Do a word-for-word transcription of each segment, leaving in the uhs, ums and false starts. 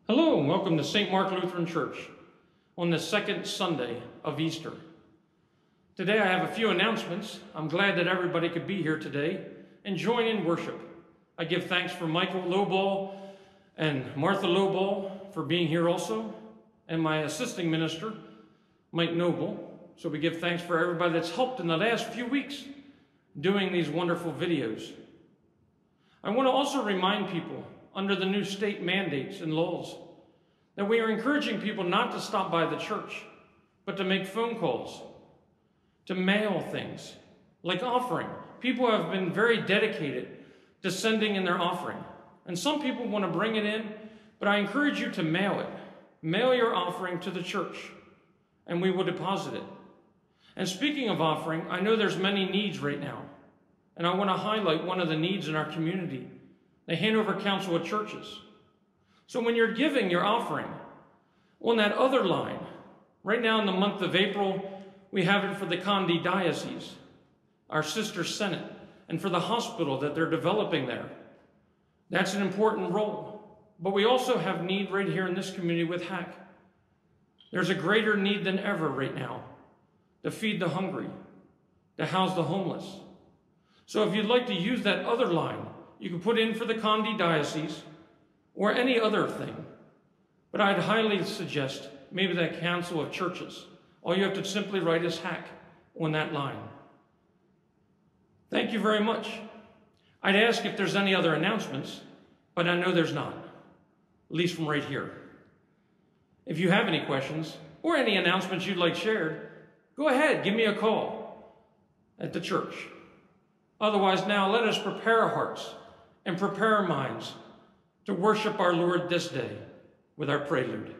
Hello and welcome to Saint Mark Lutheran Church on the second Sunday of Easter. Today I have a few announcements. I'm glad that everybody could be here today and join in worship. I give thanks for Michael Lobaugh and Martha Lobaugh for being here also, and my assisting minister, Mike Noble. So we give thanks for everybody that's helped in the last few weeks doing these wonderful videos. I want to also remind people under the new state mandates and laws that we are encouraging people not to stop by the church, but to make phone calls, to mail things, like offering. People have been very dedicated to sending in their offering. And some people want to bring it in, but I encourage you to mail it. Mail your offering to the church, and we will deposit it. And speaking of offering, I know there's many needs right now, and I want to highlight one of the needs in our community, the Hanover Council of Churches. So when you're giving your offering, on that other line, right now in the month of April, we have it for the Condi Diocese, our sister Senate, and for the hospital that they're developing there. That's an important role. But we also have need right here in this community with Hack. There's a greater need than ever right now to feed the hungry, to house the homeless. So if you'd like to use that other line, you can put in for the Condi Diocese or any other thing. But I'd highly suggest maybe that Council of Churches. All you have to simply write is Hack on that line. Thank you very much. I'd ask if there's any other announcements, but I know there's not, at least from right here. If you have any questions or any announcements you'd like shared, go ahead, give me a call at the church. Otherwise, now let us prepare our hearts and prepare our minds to worship our Lord this day with our Prelude.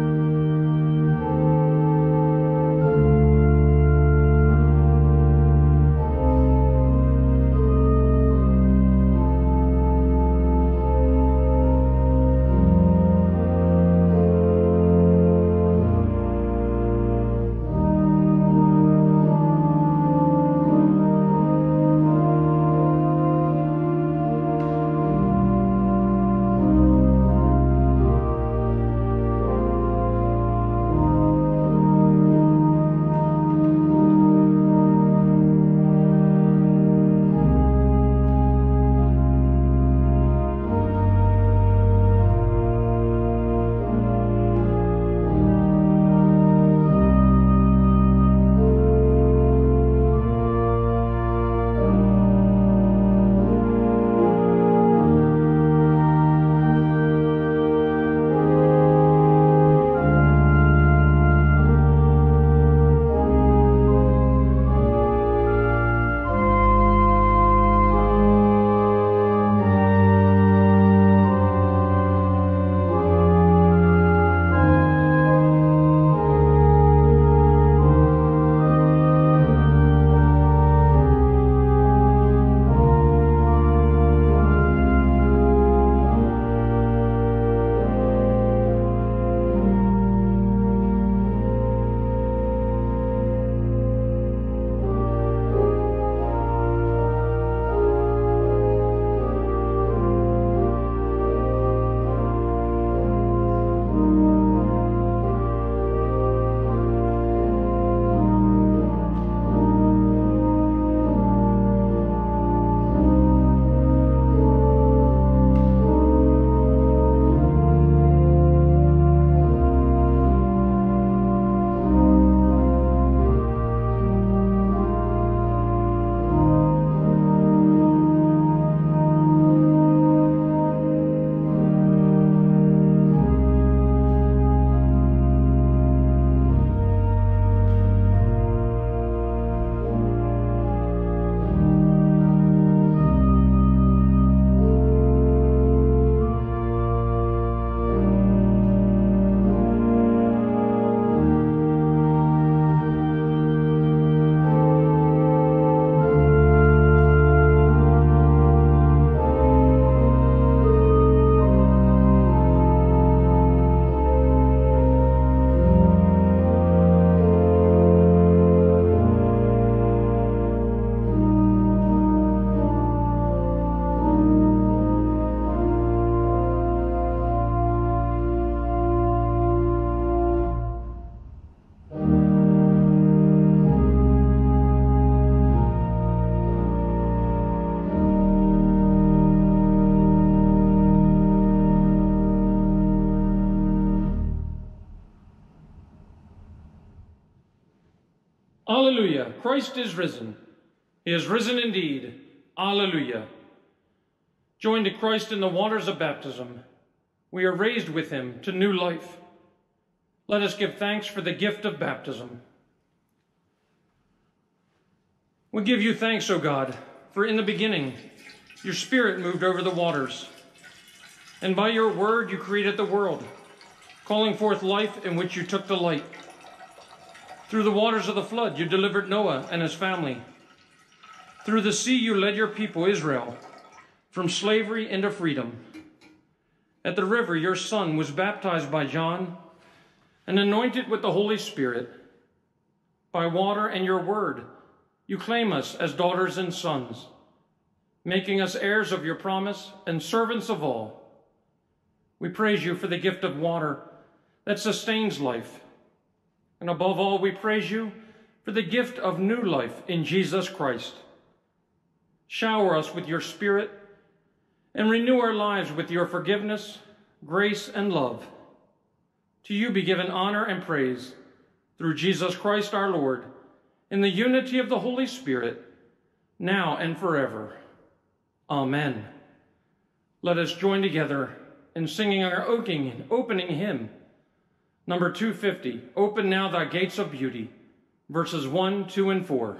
Thank Alleluia, Christ is risen. He is risen indeed. Alleluia. Joined to Christ in the waters of baptism, we are raised with him to new life. Let us give thanks for the gift of baptism. We give you thanks, O God, for in the beginning your Spirit moved over the waters, and by your word you created the world, calling forth life in which you took delight. Through the waters of the flood you delivered Noah and his family. Through the sea you led your people Israel from slavery into freedom. At the river your Son was baptized by John and anointed with the Holy Spirit. By water and your word you claim us as daughters and sons, making us heirs of your promise and servants of all. We praise you for the gift of water that sustains life. And above all, we praise you for the gift of new life in Jesus Christ. Shower us with your Spirit and renew our lives with your forgiveness, grace, and love. To you be given honor and praise through Jesus Christ our Lord, in the unity of the Holy Spirit, now and forever. Amen. Let us join together in singing our opening, opening hymn, number two fifty, Open Now Thy Gates of Beauty, verses one, two, and four.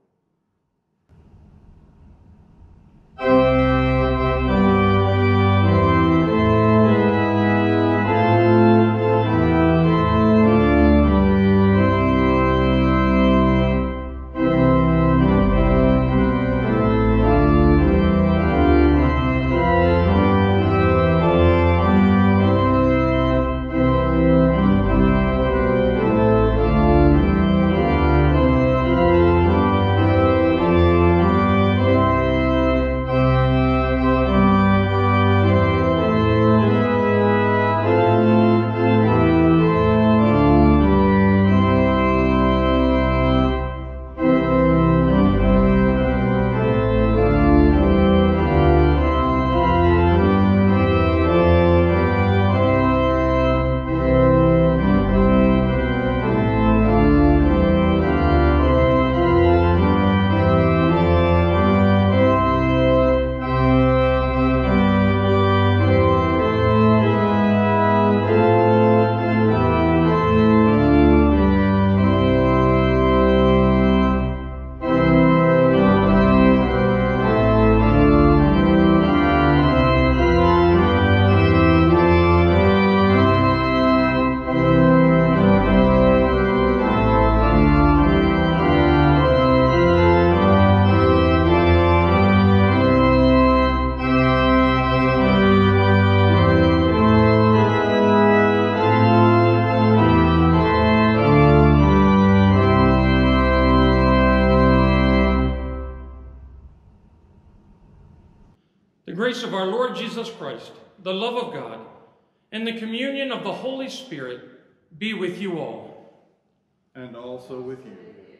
Of our Lord Jesus Christ, the love of God, and the communion of the Holy Spirit be with you all. And also with you.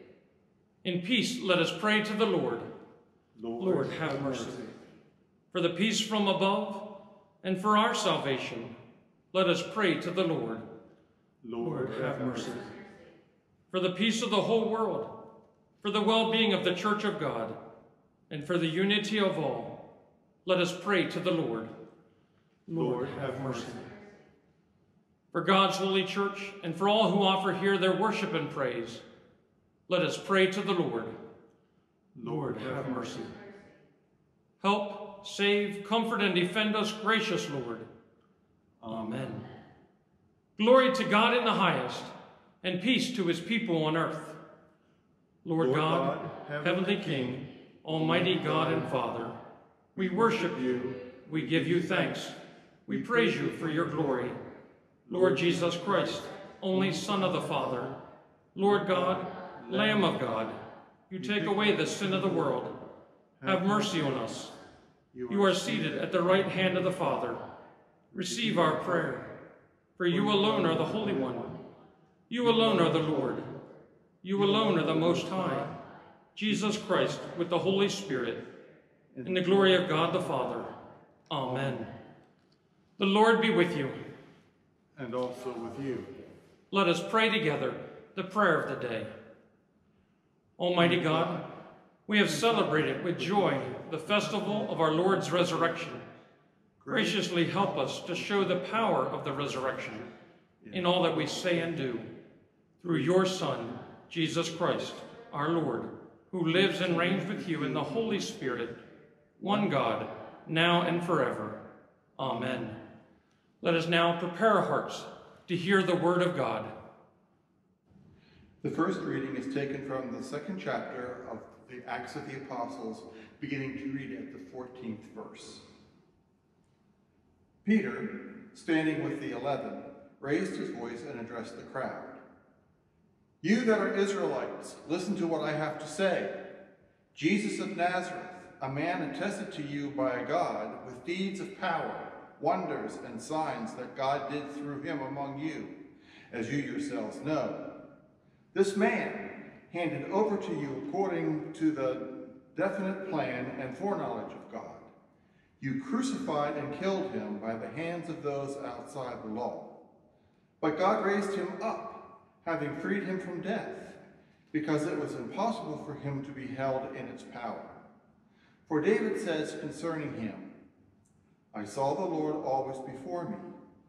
In peace, let us pray to the Lord. Lord, Lord, have mercy. For the peace from above, and for our salvation, let us pray to the Lord. Lord, have mercy. For the peace of the whole world, for the well-being of the Church of God, and for the unity of all, let us pray to the Lord. Lord, have mercy. For God's holy church and for all who offer here their worship and praise, let us pray to the Lord. Lord, have mercy. Help, save, comfort, and defend us, gracious Lord. Amen. Glory to God in the highest, and peace to his people on earth. Lord, Lord God, God, heavenly King, almighty God and Father, we worship you, we give you thanks, we praise you for your glory. Lord Jesus Christ, only Son of the Father, Lord God, Lamb of God, you take away the sin of the world. Have mercy on us. You are seated at the right hand of the Father. Receive our prayer, for you alone are the Holy One. You alone are the Lord. You alone are the Most High, Jesus Christ with the Holy Spirit, in the glory of God the Father. Amen. The Lord be with you. And also with you. Let us pray together the prayer of the day. Almighty God, we have celebrated with joy the festival of our Lord's resurrection. Graciously help us to show the power of the resurrection in all that we say and do. Through your Son, Jesus Christ, our Lord, who lives and reigns with you in the Holy Spirit, one God, now and forever. Amen. Let us now prepare our hearts to hear the word of God. The first reading is taken from the second chapter of the Acts of the Apostles, beginning to read at the fourteenth verse. Peter, standing with the eleven, raised his voice and addressed the crowd. You that are Israelites, listen to what I have to say. Jesus of Nazareth, a man attested to you by God with deeds of power, wonders, and signs that God did through him among you, as you yourselves know. This man, handed over to you according to the definite plan and foreknowledge of God, you crucified and killed him by the hands of those outside the law. But God raised him up, having freed him from death, because it was impossible for him to be held in its power. For David says concerning him, I saw the Lord always before me,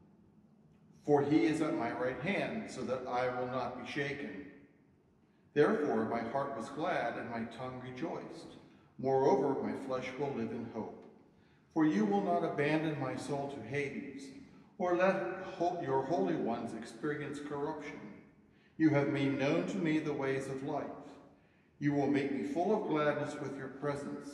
for he is at my right hand, so that I will not be shaken. Therefore my heart was glad and my tongue rejoiced. Moreover, my flesh will live in hope. For you will not abandon my soul to Hades, or let your holy ones experience corruption. You have made known to me the ways of life. You will make me full of gladness with your presence.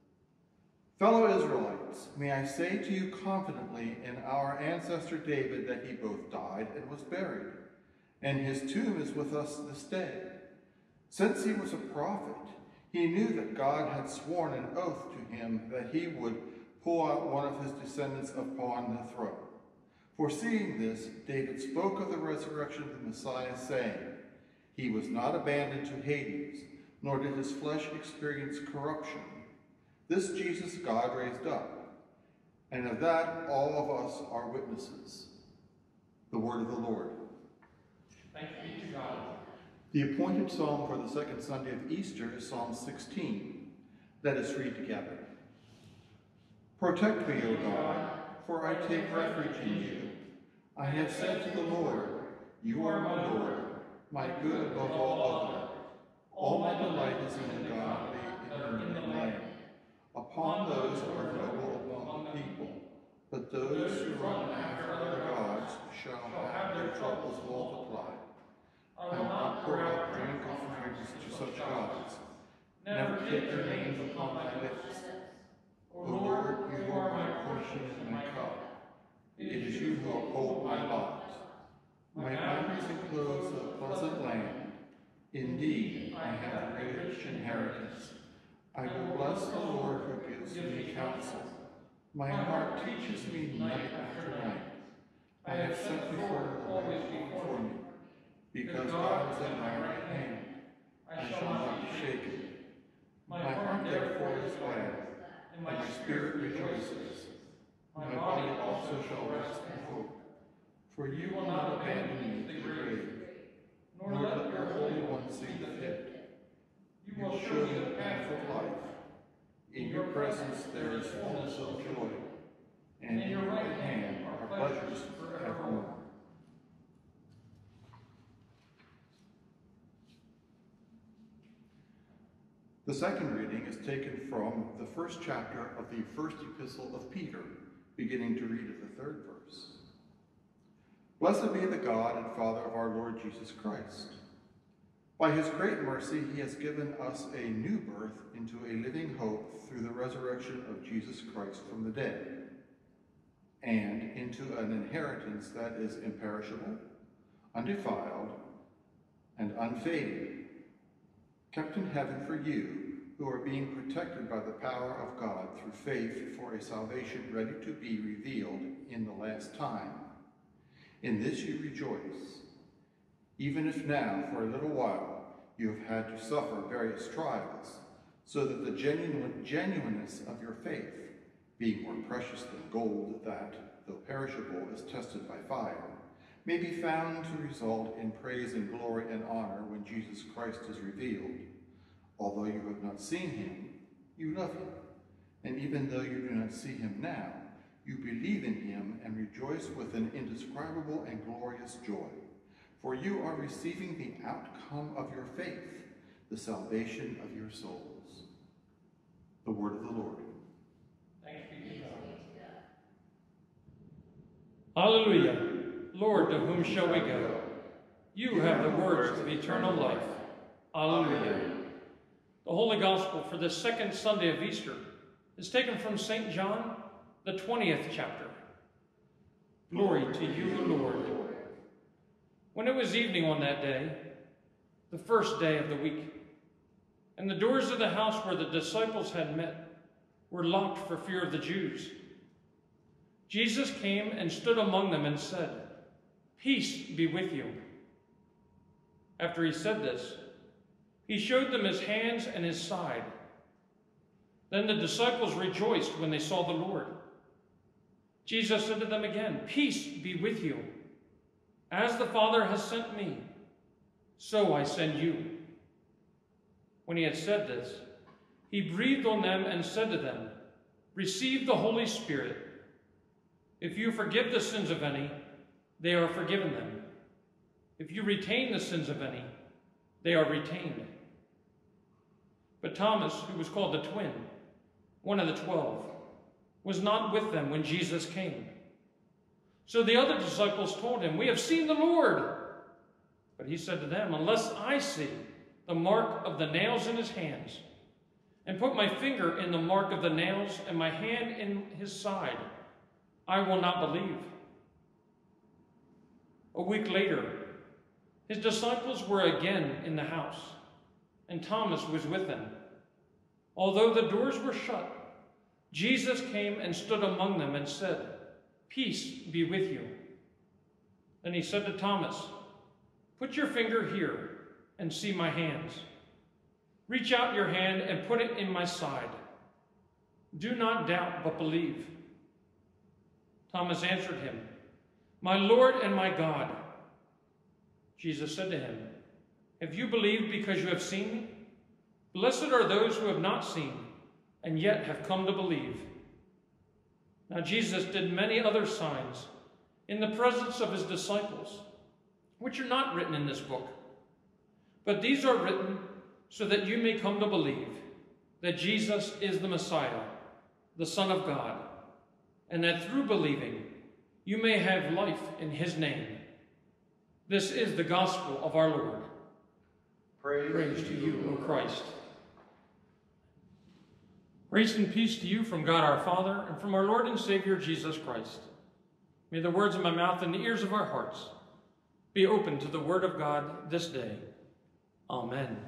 Fellow Israelites, may I say to you confidently in our ancestor David that he both died and was buried, and his tomb is with us this day. Since he was a prophet, he knew that God had sworn an oath to him that he would pull out one of his descendants upon the throne. Foreseeing this, David spoke of the resurrection of the Messiah, saying, he was not abandoned to Hades, nor did his flesh experience corruption. This Jesus God raised up, and of that all of us are witnesses. The word of the Lord. Thanks be to God. The appointed psalm for the second Sunday of Easter is Psalm sixteen. Let us read together. Protect me, O God, for I take refuge in you. I have said to the Lord, you are my Lord, my good above all other. All my delight is in the godly in the land. Upon those who are noble among the people, but those who run after other gods shall have their troubles multiplied. I will not pour out drink offerings to such gods. Never take their names upon my lips. O Lord, you are my portion and my cup. It is you who uphold my lot. My boundaries enclose a pleasant land. Indeed, I have a rich inheritance. I will bless the Lord who gives me counsel. My heart teaches me night after night. I have set before the Lord before me. Because God is at my right hand, I shall not be shaken. My heart therefore is glad, and my spirit rejoices. My body also shall rest in hope. For you will not abandon me to the grave, nor let your Holy One see the pit. You will show me the path of life. In your presence there is fullness of joy, and in your right hand are pleasures forevermore. The second reading is taken from the first chapter of the first epistle of Peter, beginning to read at the third verse. Blessed be the God and Father of our Lord Jesus Christ. By his great mercy, he has given us a new birth into a living hope through the resurrection of Jesus Christ from the dead, and into an inheritance that is imperishable, undefiled, and unfading, kept in heaven for you, who are being protected by the power of God through faith for a salvation ready to be revealed in the last time. In this you rejoice, even if now, for a little while, you have had to suffer various trials, so that the genuine genuineness of your faith, being more precious than gold that, though perishable, is tested by fire, may be found to result in praise and glory and honor when Jesus Christ is revealed. Although you have not seen him, you love him. And even though you do not see him now, you believe in him and rejoice with an indescribable and glorious joy. For you are receiving the outcome of your faith, the salvation of your souls. The word of the Lord. Thanks be to God. Hallelujah. Lord, to whom shall we go? You have the words of eternal life. Hallelujah. The Holy Gospel for the second Sunday of Easter is taken from Saint John, the twentieth chapter. Glory to you, Lord. When it was evening on that day, the first day of the week, and the doors of the house where the disciples had met were locked for fear of the Jews, Jesus came and stood among them and said, "Peace be with you." After he said this, he showed them his hands and his side. Then the disciples rejoiced when they saw the Lord. Jesus said to them again, "Peace be with you. As the Father has sent me, so I send you." When he had said this, he breathed on them and said to them, "Receive the Holy Spirit. If you forgive the sins of any, they are forgiven them. If you retain the sins of any, they are retained." But Thomas, who was called the twin, one of the twelve, was not with them when Jesus came. So the other disciples told him, "We have seen the Lord." But he said to them, "Unless I see the mark of the nails in his hands, and put my finger in the mark of the nails and my hand in his side, I will not believe." A week later, his disciples were again in the house, and Thomas was with them. Although the doors were shut, Jesus came and stood among them and said, "Peace be with you." Then he said to Thomas, "Put your finger here and see my hands. Reach out your hand and put it in my side. Do not doubt, but believe." Thomas answered him, "My Lord and my God." Jesus said to him, "Have you believed because you have seen me? Blessed are those who have not seen and yet have come to believe." Now Jesus did many other signs in the presence of his disciples, which are not written in this book. But these are written so that you may come to believe that Jesus is the Messiah, the Son of God, and that through believing you may have life in his name. This is the gospel of our Lord. Praise, Praise to you, O Christ. Grace and peace to you from God our Father and from our Lord and Savior Jesus Christ. May the words of my mouth and the ears of our hearts be open to the word of God this day. Amen.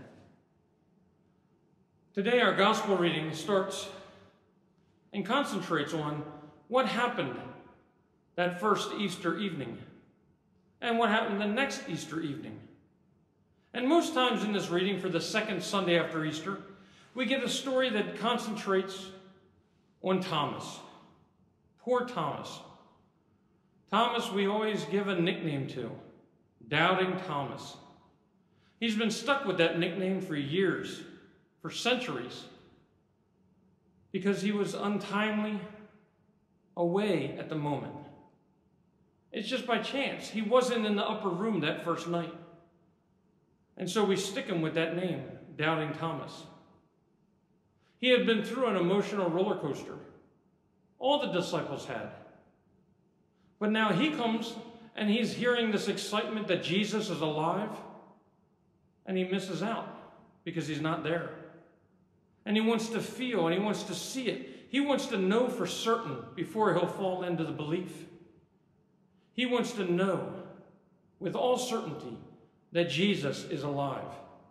Today our gospel reading starts and concentrates on what happened that first Easter evening and what happened the next Easter evening. And most times in this reading for the second Sunday after Easter, we get a story that concentrates on Thomas. Poor Thomas. Thomas we always give a nickname to, Doubting Thomas. He's been stuck with that nickname for years, for centuries, because he was untimely away at the moment. It's just by chance. He wasn't in the upper room that first night. And so we stick him with that name, Doubting Thomas. He had been through an emotional roller coaster. All the disciples had. But now he comes and he's hearing this excitement that Jesus is alive, and he misses out because he's not there. And he wants to feel and he wants to see it. He wants to know for certain before he'll fall into the belief. He wants to know with all certainty that Jesus is alive.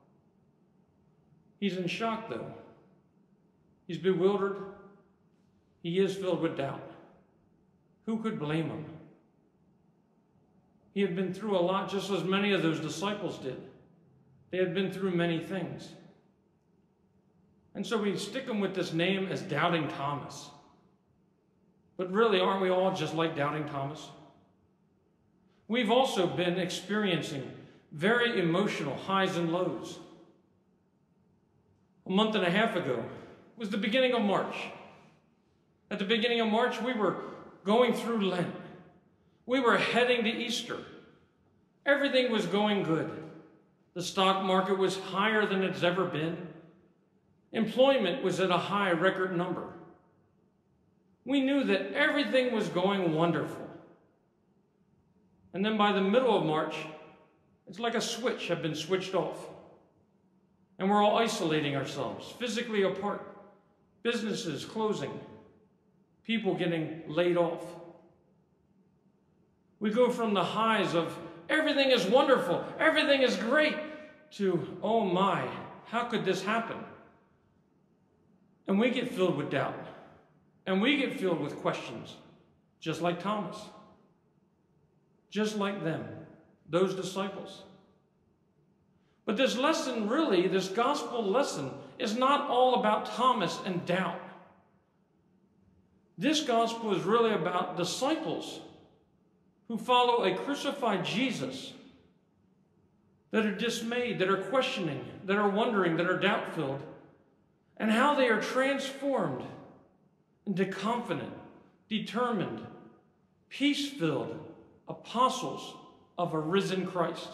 He's in shock, though. He's bewildered. He is filled with doubt. Who could blame him? He had been through a lot, just as many of those disciples did. They had been through many things. And so we stick him with this name as Doubting Thomas. But really, aren't we all just like Doubting Thomas? We've also been experiencing very emotional highs and lows. a month and a half ago was the beginning of March. At the beginning of March, we were going through Lent. We were heading to Easter. Everything was going good. The stock market was higher than it's ever been. Employment was at a high record number. We knew that everything was going wonderful. And then by the middle of March, it's like a switch had been switched off. And we're all isolating ourselves, physically apart. Businesses closing. People getting laid off. We go from the highs of everything is wonderful, everything is great, to, oh my, how could this happen? And we get filled with doubt. And we get filled with questions, just like Thomas. Just like them, those disciples. But this lesson, really, this gospel lesson, is not all about Thomas and doubt. This gospel is really about disciples who follow a crucified Jesus, that are dismayed, that are questioning, that are wondering, that are doubt-filled, and how they are transformed into confident, determined, peace-filled apostles of a risen Christ.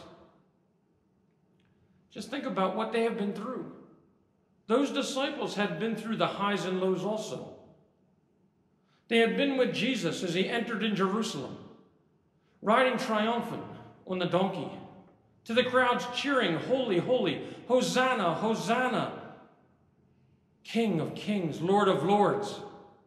Just think about what they have been through. Those disciples had been through the highs and lows also. They had been with Jesus as he entered in Jerusalem, riding triumphant on the donkey, to the crowds cheering, holy, holy, Hosanna, Hosanna, King of kings, Lord of lords.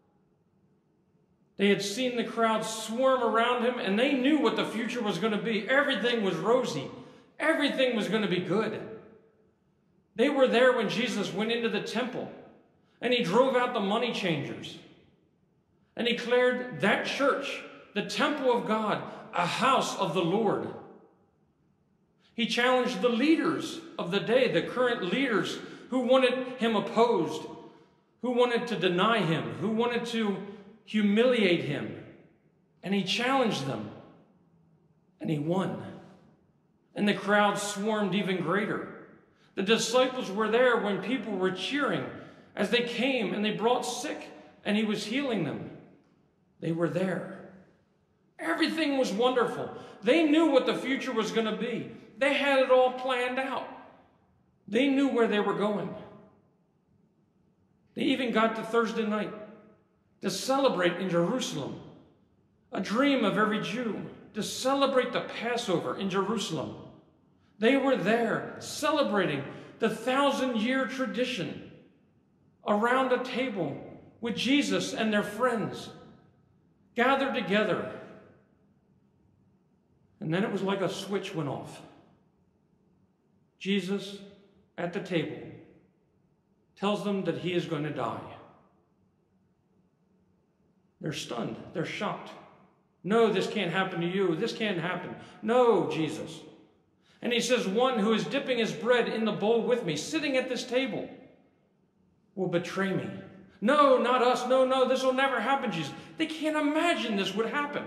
They had seen the crowds swarm around him, and they knew what the future was going to be. Everything was rosy. Everything was going to be good. They were there when Jesus went into the temple, and he drove out the money changers. And he declared that church, the temple of God, a house of the Lord. He challenged the leaders of the day, the current leaders who wanted him opposed, who wanted to deny him, who wanted to humiliate him. And he challenged them. And he won. And the crowd swarmed even greater. The disciples were there when people were cheering as they came and they brought sick and he was healing them. They were there. Everything was wonderful. They knew what the future was going to be. They had it all planned out. They knew where they were going. They even got to Thursday night to celebrate in Jerusalem. A dream of every Jew, to celebrate the Passover in Jerusalem. They were there celebrating the thousand-year tradition around a table with Jesus and their friends, gathered together. And then it was like a switch went off. Jesus, at the table, tells them that he is going to die. They're stunned. They're shocked. No, this can't happen to you. This can't happen. No, Jesus. And he says, one who is dipping his bread in the bowl with me, sitting at this table, will betray me. No, not us. No, no, this will never happen, Jesus. They can't imagine this would happen.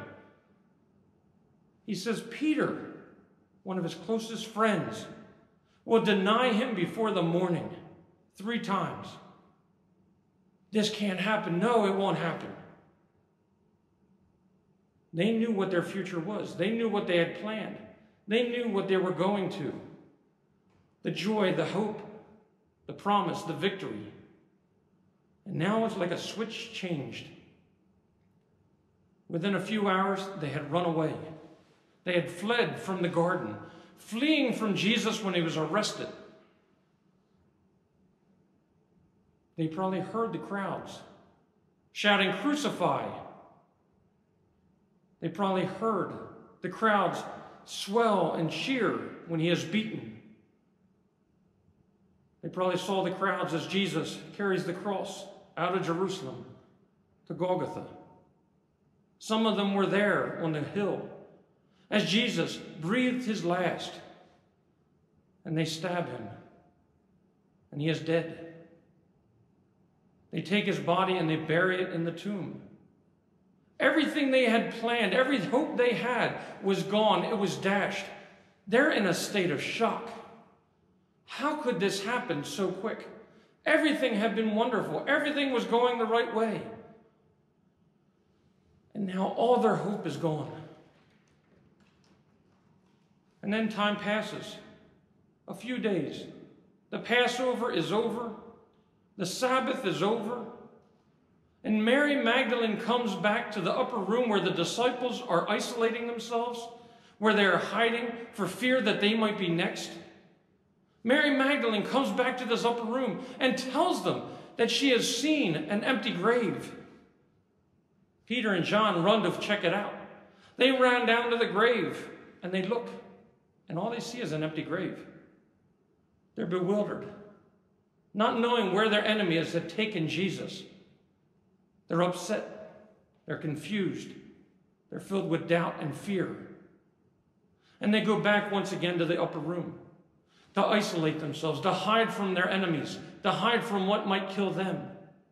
He says, Peter, one of his closest friends, will deny him before the morning three times. This can't happen. No, it won't happen. They knew what their future was. They knew what they had planned. They knew what they were going to. The joy, the hope, the promise, the victory. And now it's like a switch changed. Within a few hours, they had run away. They had fled from the garden, fleeing from Jesus when he was arrested. They probably heard the crowds shouting, "Crucify!" They probably heard the crowds swell and cheer when he is beaten. They probably saw the crowds as Jesus carries the cross out of Jerusalem to Golgotha. Some of them were there on the hill as Jesus breathed his last, and they stab him, and he is dead. They take his body and they bury it in the tomb. Everything they had planned, every hope they had was gone. It was dashed. They're in a state of shock. How could this happen so quick? Everything had been wonderful. Everything was going the right way. And now all their hope is gone. And then time passes. A few days. The Passover is over. The Sabbath is over. And Mary Magdalene comes back to the upper room where the disciples are isolating themselves, where they are hiding for fear that they might be next. Mary Magdalene comes back to this upper room and tells them that she has seen an empty grave. Peter and John run to check it out. They ran down to the grave and they look, and all they see is an empty grave. They're bewildered, not knowing where their enemies had taken Jesus. They're upset. They're confused. They're filled with doubt and fear. And they go back once again to the upper room to isolate themselves, to hide from their enemies, to hide from what might kill them.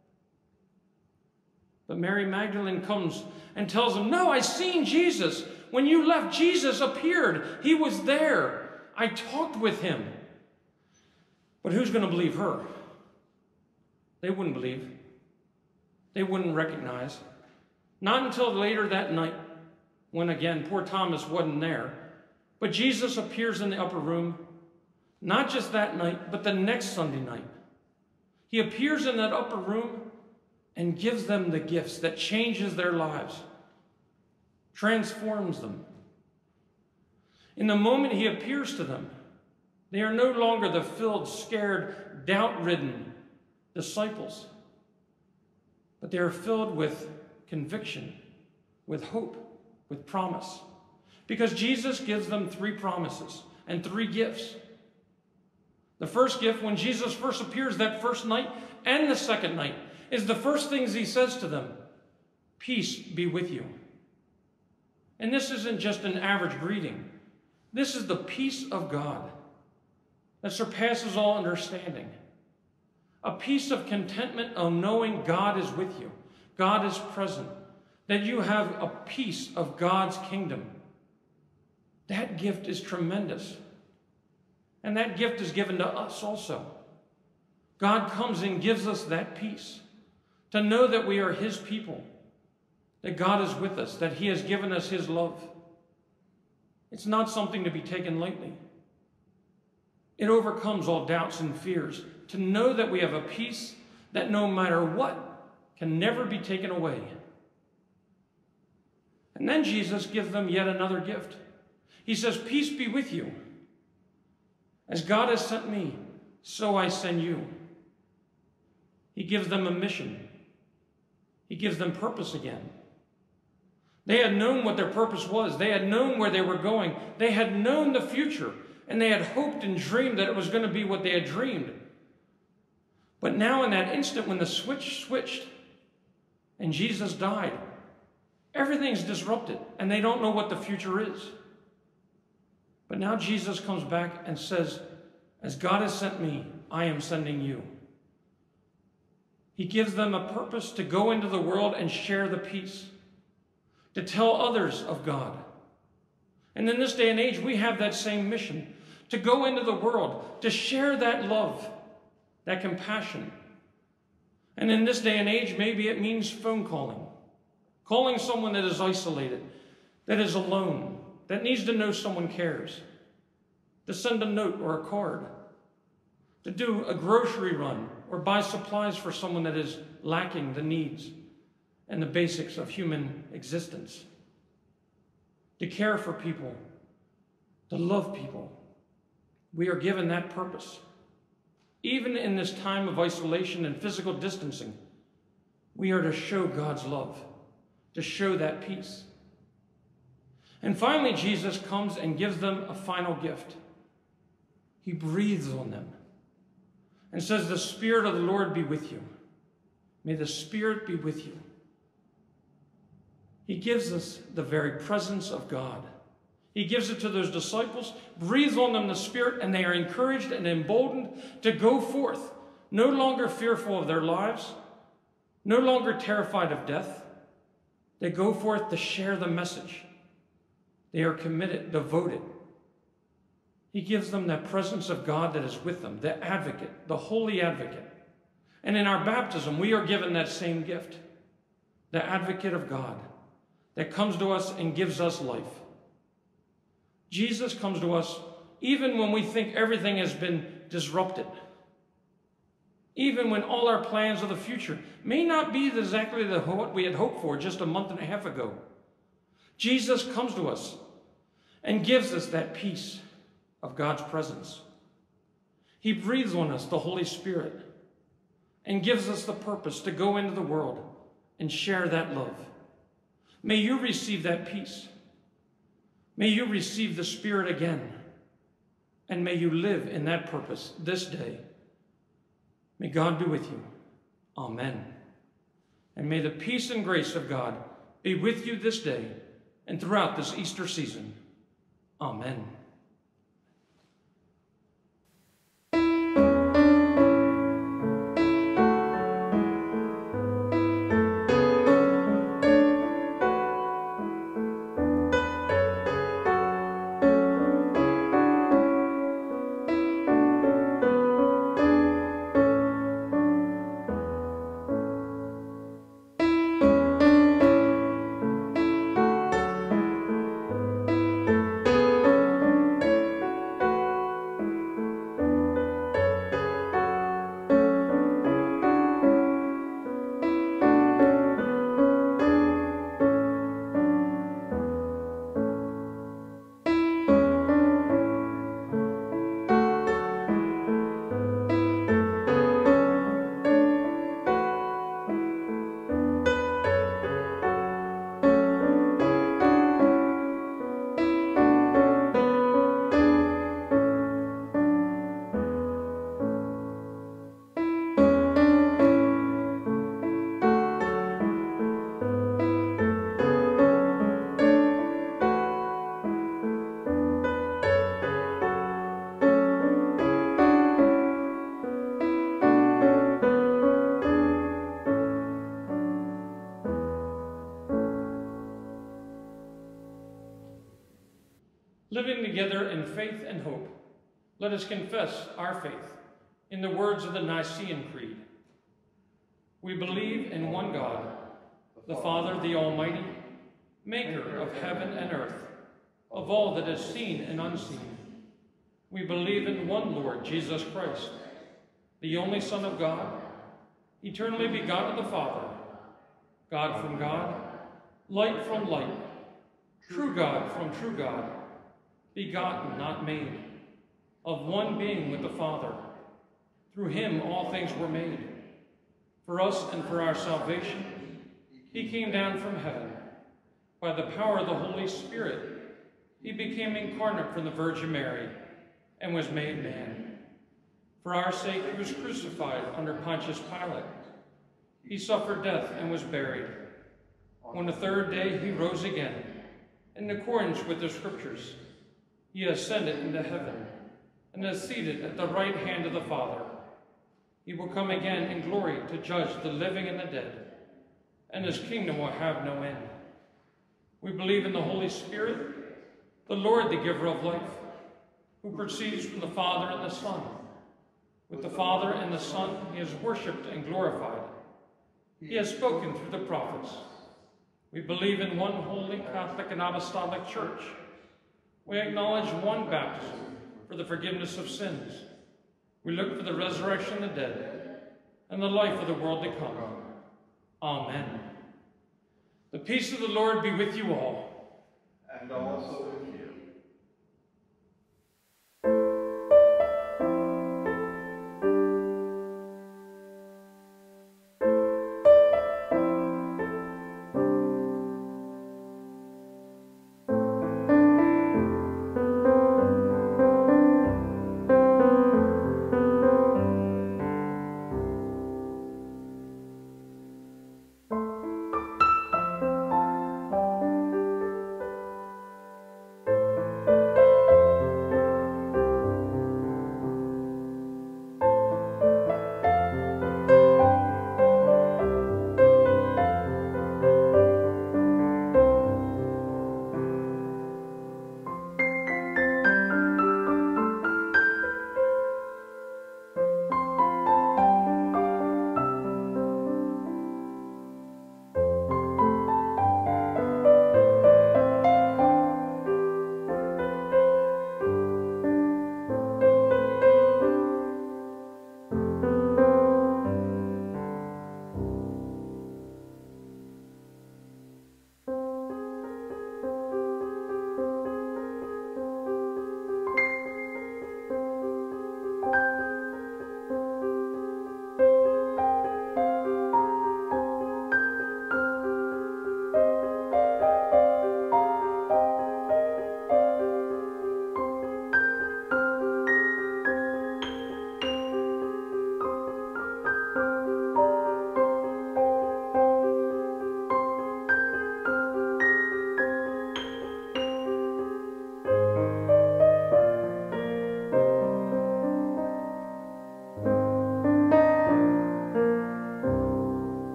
But Mary Magdalene comes and tells them, no, I seen Jesus. When you left, Jesus appeared. He was there. I talked with him. But who's going to believe her? They wouldn't believe. They wouldn't recognize. Not until later that night, when again, poor Thomas wasn't there. But Jesus appears in the upper room, not just that night, but the next Sunday night. He appears in that upper room and gives them the gifts that changes their lives, transforms them. In the moment he appears to them, they are no longer the filled, scared, doubt-ridden disciples, but they are filled with conviction, with hope, with promise. Because Jesus gives them three promises and three gifts. The first gift, when Jesus first appears that first night and the second night, is the first things he says to them, peace be with you. And this isn't just an average greeting. This is the peace of God that surpasses all understanding. A peace of contentment of knowing God is with you. God is present. That you have a piece of God's kingdom. That gift is tremendous. And that gift is given to us also. God comes and gives us that peace. To know that we are his people. That God is with us. That he has given us his love. It's not something to be taken lightly. It overcomes all doubts and fears. To know that we have a peace that no matter what can never be taken away. And then Jesus gives them yet another gift. He says, peace be with you. As God has sent me, so I send you. He gives them a mission. He gives them purpose again. They had known what their purpose was. They had known where they were going. They had known the future. And they had hoped and dreamed that it was going to be what they had dreamed. But now in that instant when the switch switched and Jesus died, everything's disrupted and they don't know what the future is. But now Jesus comes back and says, as God has sent me, I am sending you. He gives them a purpose to go into the world and share the peace, to tell others of God. And in this day and age, we have that same mission, to go into the world, to share that love, that compassion. And in this day and age, maybe it means phone calling. Calling someone that is isolated, that is alone, that needs to know someone cares. To send a note or a card. To do a grocery run or buy supplies for someone that is lacking the needs and the basics of human existence. To care for people. To love people. We are given that purpose. Even in this time of isolation and physical distancing, we are to show God's love, to show that peace. And finally, Jesus comes and gives them a final gift. He breathes on them and says, the Spirit of the Lord be with you. May the Spirit be with you. He gives us the very presence of God. He gives it to those disciples, breathes on them the Spirit, and they are encouraged and emboldened to go forth, no longer fearful of their lives, no longer terrified of death. They go forth to share the message. They are committed, devoted. He gives them that presence of God that is with them, the advocate, the holy advocate. And in our baptism, we are given that same gift, the advocate of God that comes to us and gives us life. Jesus comes to us even when we think everything has been disrupted. Even when all our plans of the future may not be exactly the, what we had hoped for just a month and a half ago. Jesus comes to us and gives us that peace of God's presence. He breathes on us the Holy Spirit and gives us the purpose to go into the world and share that love. May you receive that peace. May you receive the Spirit again. And may you live in that purpose this day. May God be with you. Amen. And may the peace and grace of God be with you this day and throughout this Easter season. Amen. Living together in faith and hope, let us confess our faith in the words of the Nicene Creed. We believe in one God, the Father, the Almighty, maker of heaven and earth, of all that is seen and unseen. We believe in one Lord, Jesus Christ, the only Son of God, eternally begotten of the Father, God from God, light from light, true God from true God, begotten, not made, of one being with the Father. Through him all things were made. For us and for our salvation, he came down from heaven. By the power of the Holy Spirit, he became incarnate from the Virgin Mary and was made man. For our sake he was crucified under Pontius Pilate. He suffered death and was buried. On the third day he rose again. In accordance with the Scriptures, he ascended into heaven and is seated at the right hand of the Father. He will come again in glory to judge the living and the dead, and his kingdom will have no end. We believe in the Holy Spirit, the Lord, the giver of life, who proceeds from the Father and the Son. With the Father and the Son he is worshipped and glorified. He has spoken through the prophets. We believe in one holy, Catholic, and Apostolic Church. We acknowledge one baptism for the forgiveness of sins. We look for the resurrection of the dead and the life of the world to come. Amen. The peace of the Lord be with you all. And also with you.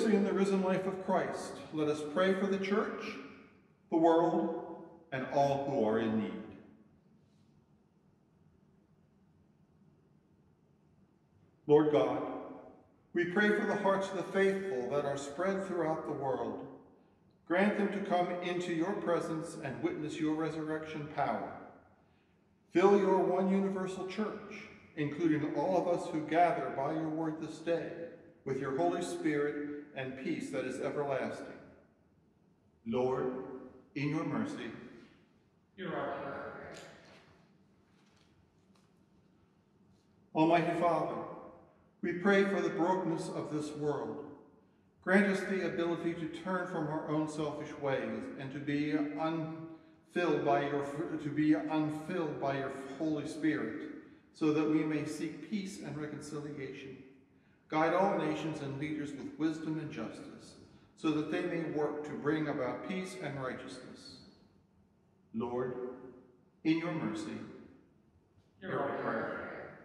rejoicing in the risen life of Christ, let us pray for the church, the world, and all who are in need. Lord God, we pray for the hearts of the faithful that are spread throughout the world. Grant them to come into your presence and witness your resurrection power. Fill your one universal church, including all of us who gather by your word this day, with your Holy Spirit and peace that is everlasting. Lord, in your mercy, hear our prayer. Almighty Father, we pray for the brokenness of this world. Grant us the ability to turn from our own selfish ways and to be unfilled by your to be unfilled by your Holy Spirit, so that we may seek peace and reconciliation. Guide all nations and leaders with wisdom and justice, so that they may work to bring about peace and righteousness. Lord, in your mercy, hear our prayer.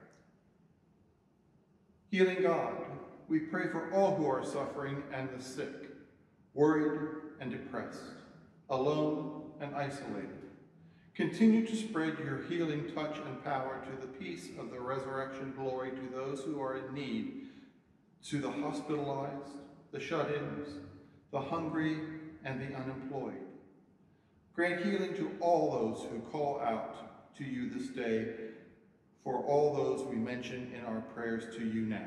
Healing God, we pray for all who are suffering and the sick, worried and depressed, alone and isolated. Continue to spread your healing touch and power to the peace of the resurrection glory to those who are in need, to the hospitalized, the shut-ins, the hungry, and the unemployed. Grant healing to all those who call out to you this day, for all those we mention in our prayers to you now.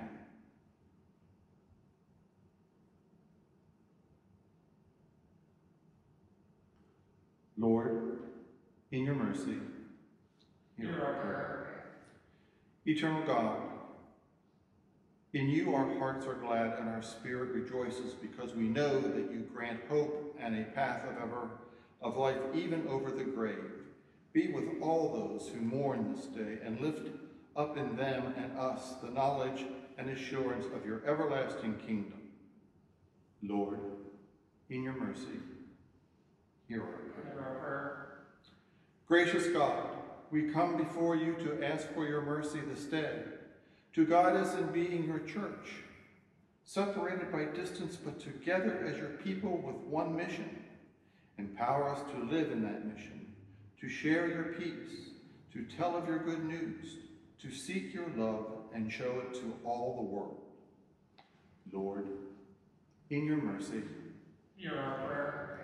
Lord, in your mercy, hear our prayer. Eternal God, in you our hearts are glad and our spirit rejoices, because we know that you grant hope and a path of ever of life even over the grave. Be with all those who mourn this day, and lift up in them and us the knowledge and assurance of your everlasting kingdom. Lord, in your mercy, hear our prayer. Gracious God, we come before you to ask for your mercy this day, to guide us in being your church, separated by distance but together as your people with one mission. Empower us to live in that mission, to share your peace, to tell of your good news, to seek your love and show it to all the world. Lord, in your mercy, hear our prayer.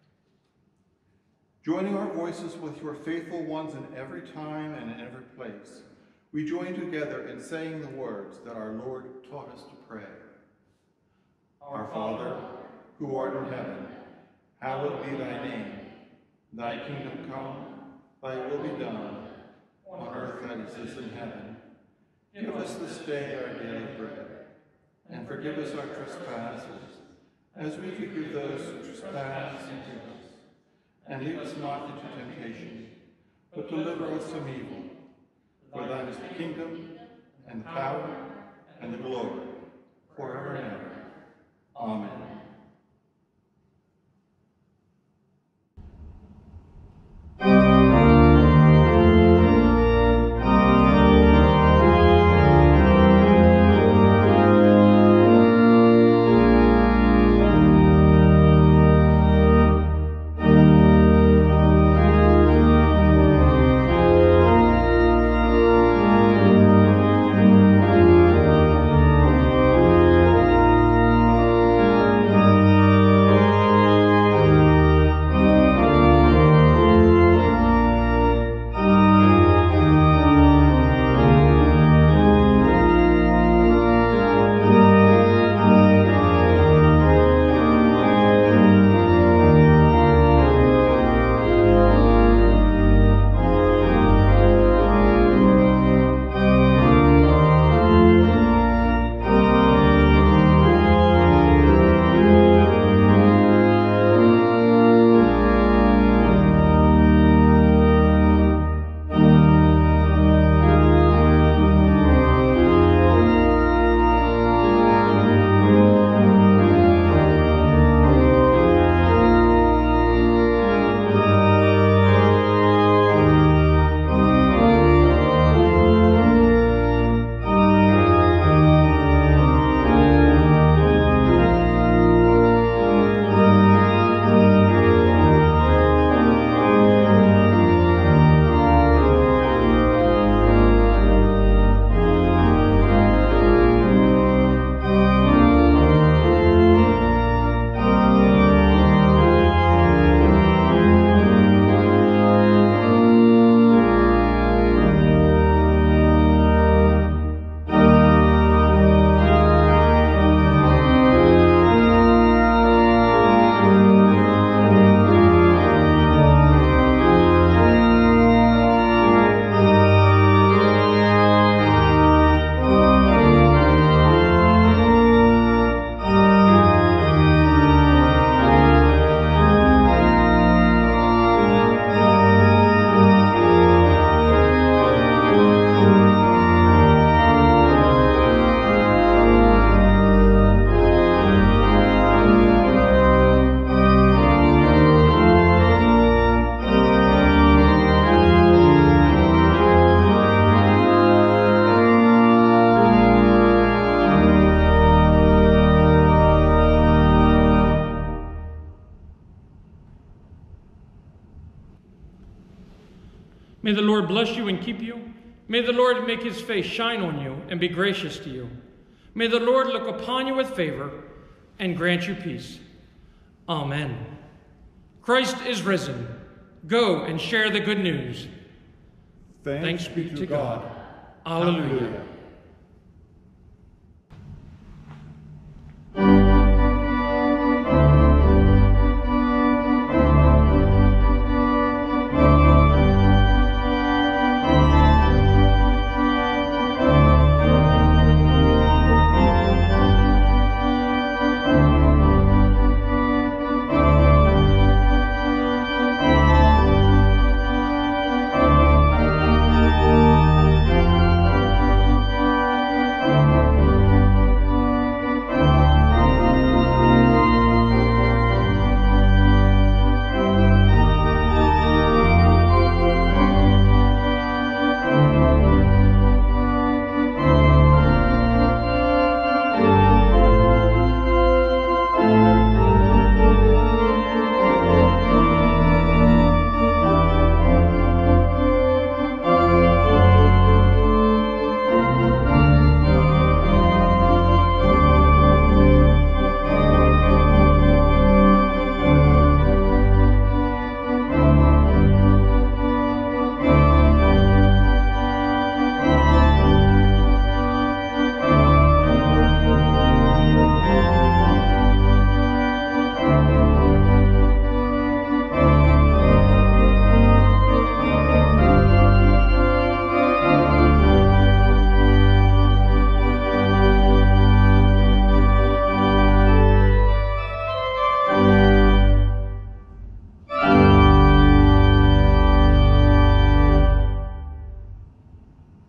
Joining our voices with your faithful ones in every time and in every place, we join together in saying the words that our Lord taught us to pray. Our Father, who art in heaven, hallowed be thy name. Thy kingdom come, thy will be done, on earth as it is in heaven. Give us this day our daily bread, and forgive us our trespasses, as we forgive those who trespass against us. And lead us not into temptation, but deliver us from evil. For thine is the kingdom, and the power, and the glory, forever and ever. Amen. May the Lord bless you and keep you. May the Lord make his face shine on you and be gracious to you. May the Lord look upon you with favor and grant you peace. Amen. Christ is risen. Go and share the good news. Thanks, Thanks be to to God. God. Alleluia.